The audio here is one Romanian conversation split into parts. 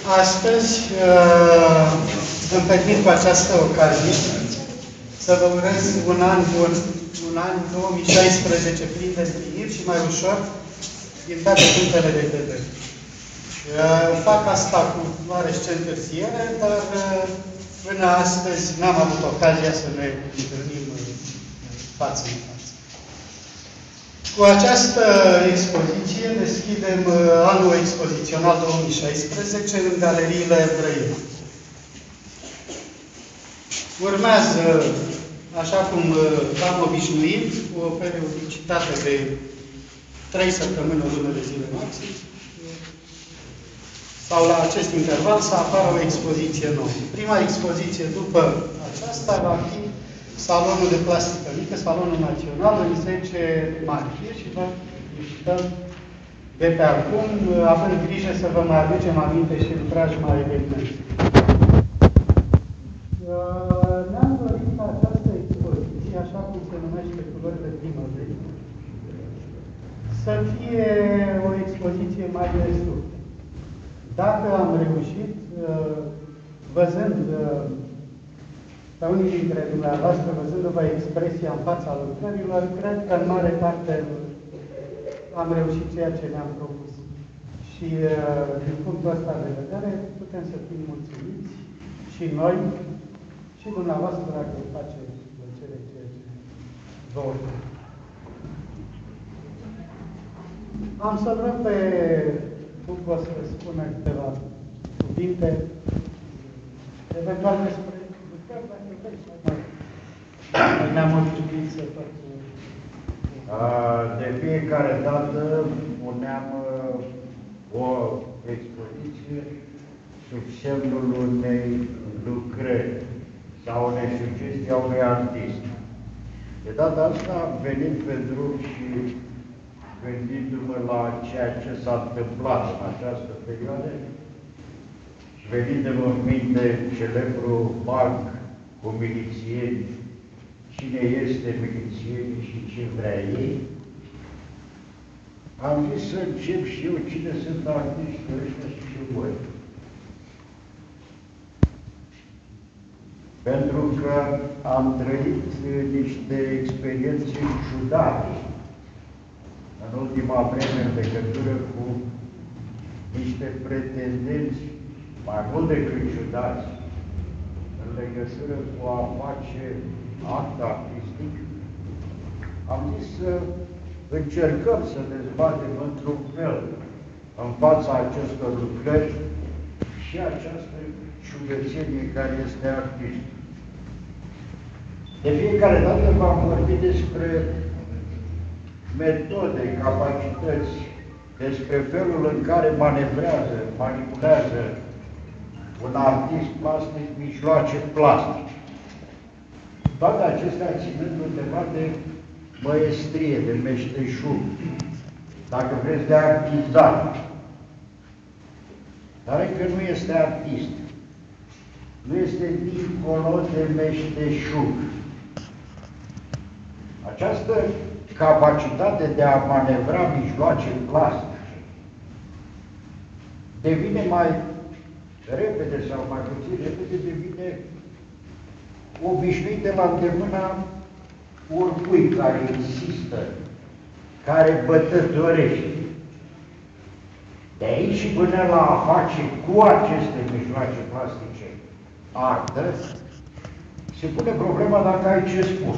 Astăzi îmi permit cu această ocazie să vă urez un an 2016 plin de împliniri și mai ușor din toate punctele de vedere. Fac asta cu oarește întârziere, dar până astăzi n-am avut ocazia să ne întâlnim față în față. Cu această expoziție deschidem anul expozițional 2016 în galeriile Brăila. Urmează, așa cum am obișnuit, cu o periodicitate de 3 săptămâni, o lună de zile maxim, sau la acest interval să apară o expoziție nouă. Prima expoziție după aceasta va fi Salonul de Plastică Mică, Salonul Național, în 10 martie și vă invităm de pe acum, având grijă să vă mai aducem aminte și în preajma evenimentului. Ne-am dorit ca această expoziție, așa cum se numește Culorile Primăverii, să fie o expoziție mai de sus. Dacă am reușit, văzând pe unii dintre dumneavoastră, văzându-vă expresia în fața lucrărilor, cred că în mare parte am reușit ceea ce ne-am propus. Și din punctul ăsta de vedere, putem să fim mulțumiți și noi, și dumneavoastră, dacă îi face plăcere ceea ce vă ofer. Am să rog pe Hugo să spună câteva cuvinte, eventual despre lucrări, dacă vreți, ne-am obișnuit să facem. De fiecare dată puneam o expoziție sub semnul unei lucrări sau unei sugestii a unui artist. De data asta am venit pe drum și gândindu-mă la ceea ce s-a întâmplat în această perioadă și venit-mi în minte celebru parc cu milițieni, cine este milițienii și ce vrea ei, am zis să încep și eu cine sunt artiștii ăștia și ce voi. Pentru că am trăit niște experiențe ciudate în ultima vreme în legătură cu niște pretendenți mai mult decât ciudați în legătură cu a face act artistic. Am zis să încercăm să dezbatem într-un fel în fața acestor lucrări și această ciudățenie care este artist. De fiecare dată v-am vorbit despre metode, capacități, despre felul în care manevrează, manipulează un artist plastic, mijloace plastice. Toate acestea ținând undeva de măestrie, de meșteșug, dacă vreți, de artizan. Dar încă nu este artist. Nu este dincolo de meșteșug. Această capacitate de a manevra mijloace plastice devine mai repede sau mai puțin repede, devine obișnuite la îndemâna oricui care insistă, care bătătorește. De aici și până la a face cu aceste mijloace plastice artă, se pune problema dacă ai ce spune.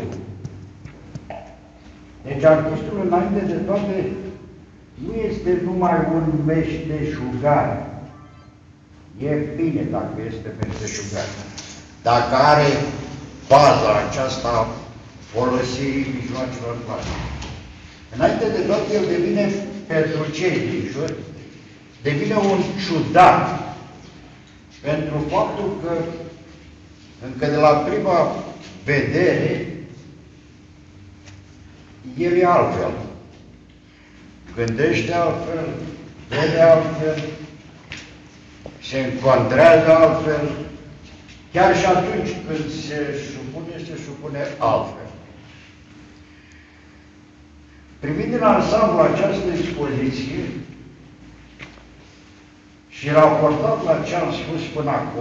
Deci artistul, înainte de toate, nu este numai un meșteșugar. E bine dacă este meșteșugar. Dacă are baza aceasta folosirii mijloacelor plastice. Înainte de toate, el devine, pentru cei din jur, devine un ciudat. Pentru faptul că, încă de la prima vedere, el e altfel. Gândește altfel, vede altfel, se încontrează altfel, chiar și atunci când se supune altfel. Privind în ansamblu această expoziție și raportat la ce am spus până acum,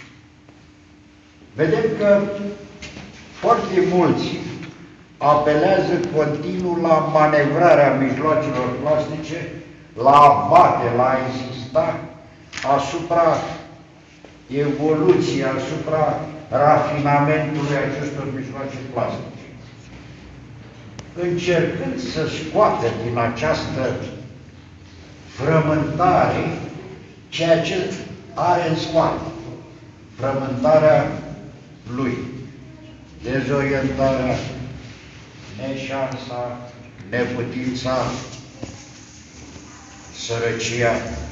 vedem că foarte mulți apelează continuu la manevrarea mijloacelor plastice, la a bate, la a insista asupra evoluției, asupra rafinamentului acestor mijloace plastice. Încercând să scoată din această frământare ceea ce are în spate, frământarea lui, dezorientarea, neșansa, neputința, sărăcia.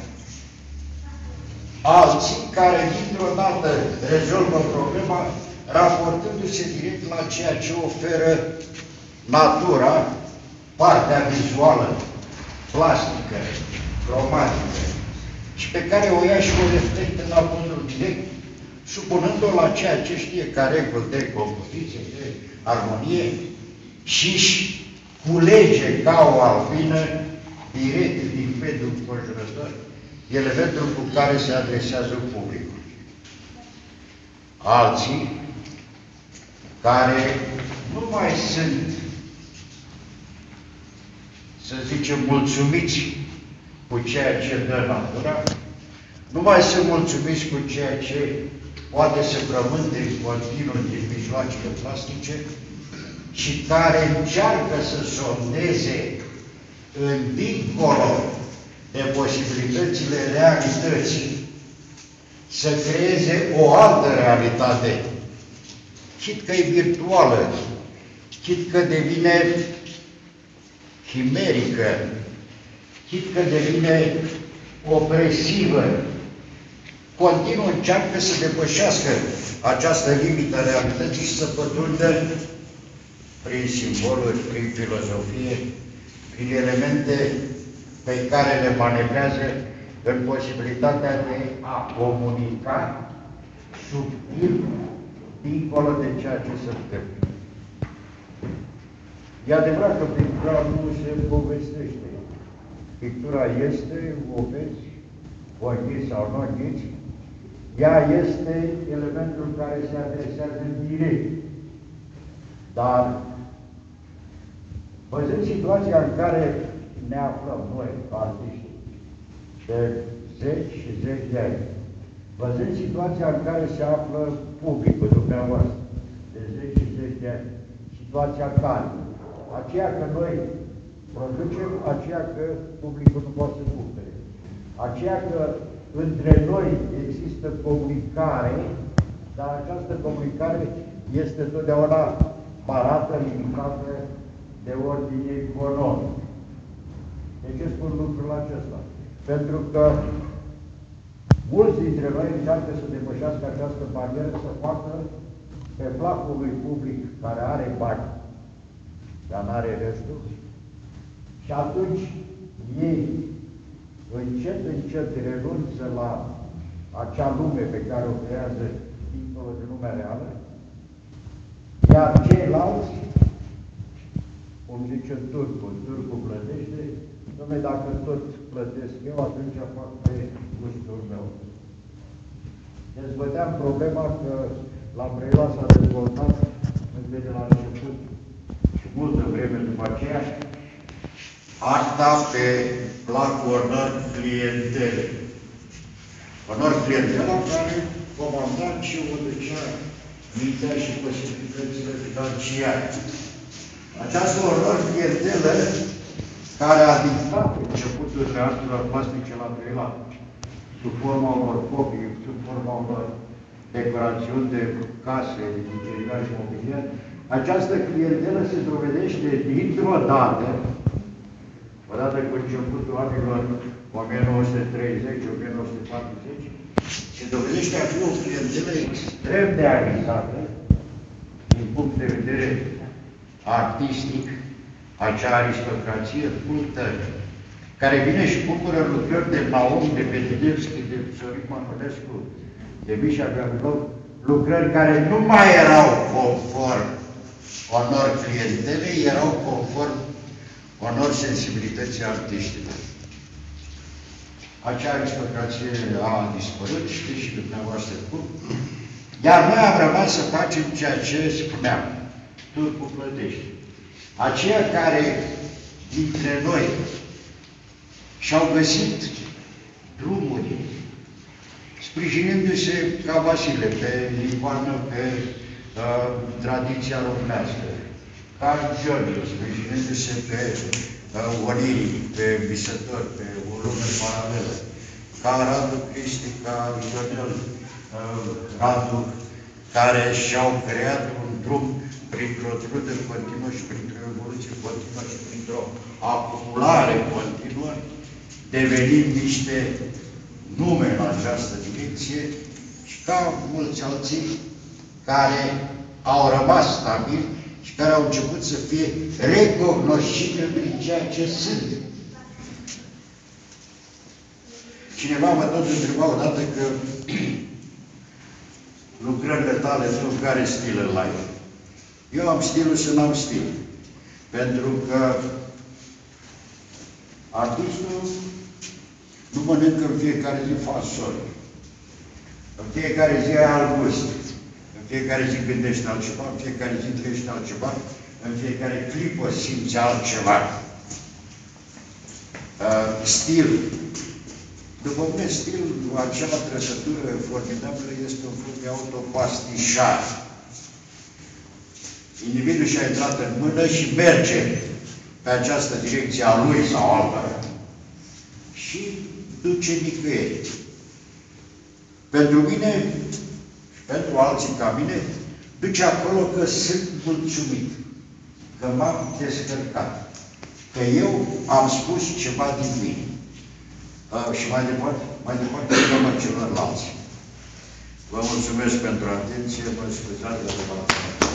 Alții care dintr-o dată rezolvă problema raportându-se direct la ceea ce oferă natura, partea vizuală, plastică, cromatică, și pe care o ia și o reflectă la modul direct, supunând-o la ceea ce știe ca reguli de compoziție, de armonie, și își culege ca o albină direct din mediul înconjurător elementul cu care se adresează publicul. Alții care nu mai sunt, să zicem, mulțumiți cu ceea ce dă natura, nu mai sunt mulțumiți cu ceea ce poate să frământe în continuu din mijloacele plastice, și care încearcă să sondeze în dincolo de posibilitățile realității, să creeze o altă realitate, chit că e virtuală, chit că devine chimerică, chit că devine opresivă, continuu încearcă să depășească această limită a realității și să pătrundă prin simboluri, prin filozofie, prin elemente pe care le manevrează în posibilitatea de a comunica subtil, dincolo de ceea ce se întâmplă. E adevărat că pictura nu se povestește. Pictura este, o vezi, o închizi sau nu închizi, ea este elementul care se adresează direct. Dar, văzând situația în care ne aflăm noi, artiști, de zeci și zeci de ani, văzând situația în care se află publicul dumneavoastră, de zeci și zeci de ani, situația care, aceea că noi producem, aceea că publicul nu poate să cumpere, aceea că între noi există comunicare, dar această comunicare este totdeauna parată, limitată de ordine economic. De ce spun lucrul acesta? Pentru că mulți dintre noi încearcă să depășească această barieră, să facă pe placul lui public care are bani, dar nu are restul, și atunci ei încet, încet renunță la acea lume pe care o creează dincolo de lumea reală, iar ceilalți, cum zice turcul plătește, dom'le, dacă tot plătesc eu, atunci fac pe gustul meu. Dezbăteam problema că la Brăila s-a dezvoltat încă de la început și multă vreme după aceea arta pe placul onor clientele. Onor clientela care comanda și o ducea mintea și posibilitățile financiare. Această onor clientelă care a dictat începuturile artelor plastice la Brăila, sub forma unor copii, sub forma unor decorațiuni de case, interior și mobiliar, această clientelă se dovedește dintr-o dată, odată cu începutul anilor 1930-1940, se dovedește a fi o clientelă extrem de arizată, din punct de vedere artistic, acea aristocrație cultă, care vine și cumpără lucrări de Naum, de Petidevski, de Sorin Mănănescu, de Mișa Gavilov, lucrări care nu mai erau conform onor clientelei, erau conform onor sensibilității artiștilor. acea aristocrație a dispărut, știți și dumneavoastră cum. Iar noi am rămas să facem ceea ce spuneam, Turcu plătește. Aceia care dintre noi și-au găsit drumuri, sprijinindu-se ca Vasile, pe icoană, pe tradiția românească, ca Giorgio, sprijinindu-se pe Onirii, pe visători, pe o lume paralelă, ca Radu Cristi, ca Ionel Radu, care și-au creat un drum printr-o trudă continuă și printr-o evoluție continuă și printr-o acumulare continuă, devenind niște nume în această direcție și ca mulți alții care au rămas stabili și care au început să fie recognoscibili prin ceea ce sunt. Cineva mă tot întreba odată că lucrările tale nu care stil îl ai. Eu am stilul să n-am stil. Pentru că artistul nu mănâncă în fiecare zi fasoli. În fiecare zi ai alt gust. În fiecare zi gândești altceva, în fiecare zi trăiești altceva, în fiecare clipă simți altceva. Stil. După mine, stilul, acea trăsătură formidabilă este un fel de autopastișare. Individul și-a intrat în mână și merge pe această direcție a lui sau alta și duce nicăieri. Pentru mine și pentru alții ca mine, duce acolo că sunt mulțumit, că m-am descărcat, că eu am spus ceva din mine. Și mai departe urmă celorlalți. Vă mulțumesc pentru atenție, mă scuzați de la